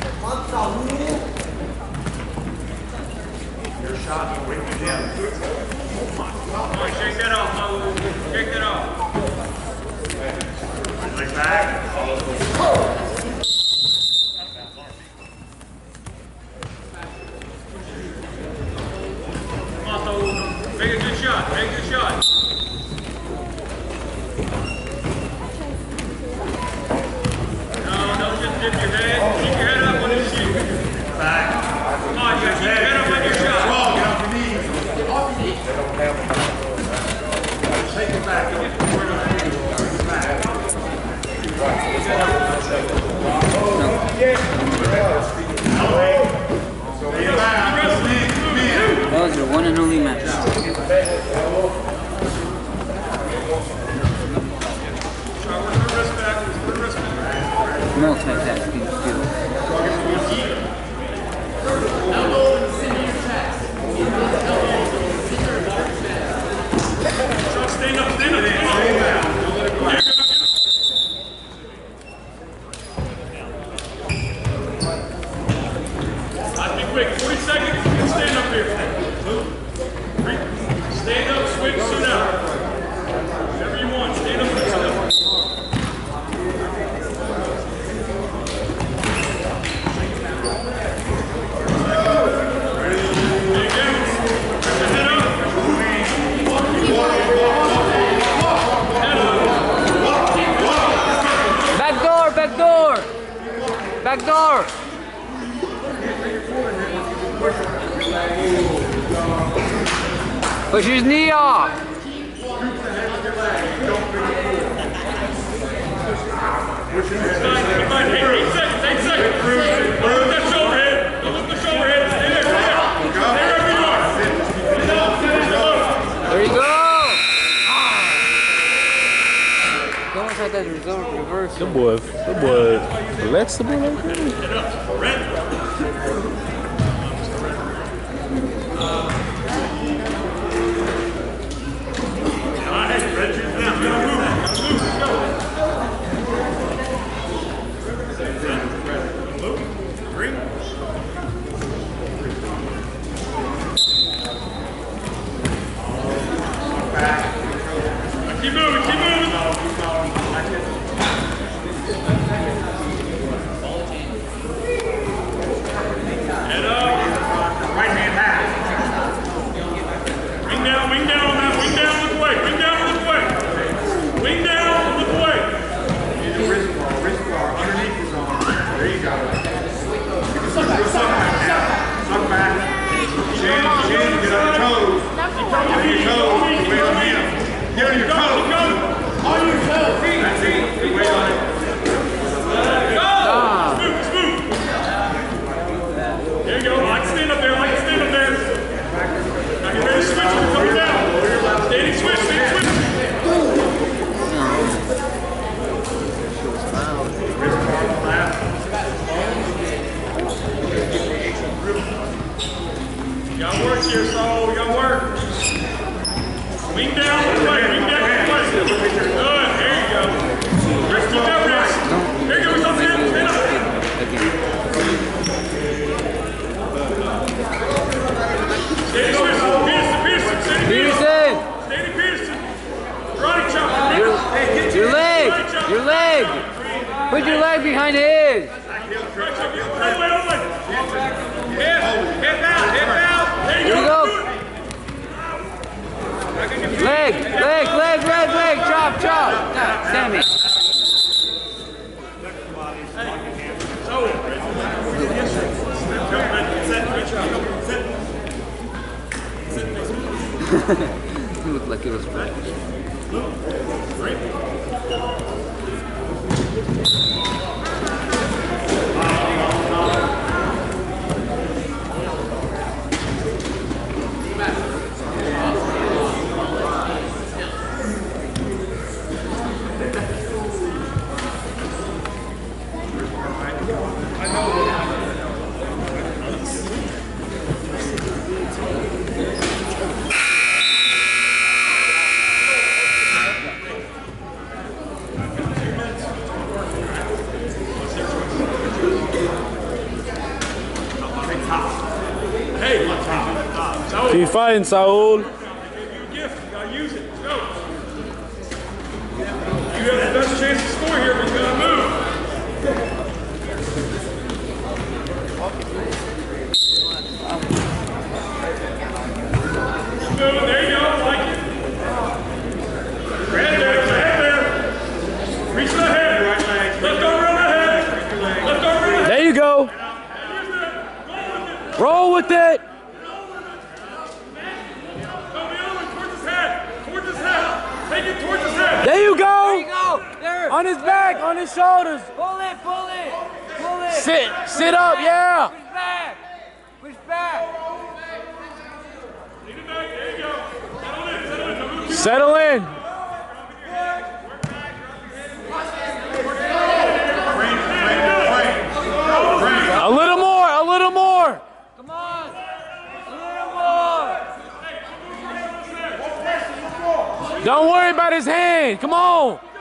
That was your one and only match. Multitasking skills. Stand up, stand up. Let's be quick, 40 seconds, stand up here. Stand up, swing, sit out. Whatever you want, stand up, sit out. Back door! Push his knee off! There you go! Almost like that reverse. Good boy flexible like that. Keep moving, keep moving. Head up. Right hand half. Wing down on that. Wing down, look away. Wing down, look away. Wing down, look away. Need a wrist bar underneath his arm. There you go. Suck back. Chin, get on your toes. Get on your toes. Wait on him. Get on your toes. On your toes. That's it. Wait on it. Go! Smooth. There you go. I can stand up there. Now get ready to switch when you're coming down. Standing switch. You got work here, Saul. You got work. Wing down, play. Good. There you go. Wrist, keep that wrist. There you go. Stand up. Peterson! Karate chop. Your leg! Put your leg behind his! Hip out. There you go. Leg! Chop! Sammy! It looked like it was fresh. Keep fighting, Saul. You a gift. You gotta use it. Let's go. You have the best chance to score here, but you gotta move. There you go. Like it. Head there. Head there. Reach the head. Left arm around the head. Left arm around the head. There you go. Roll with it. There you go. There you go. There. On his back, on his shoulders. Pull it, pull it. Pull it. Sit up, yeah. Push back. Push back. There you go. Settle in. A little more, a little more. Come on. A little more. Don't worry about his hand. Come on.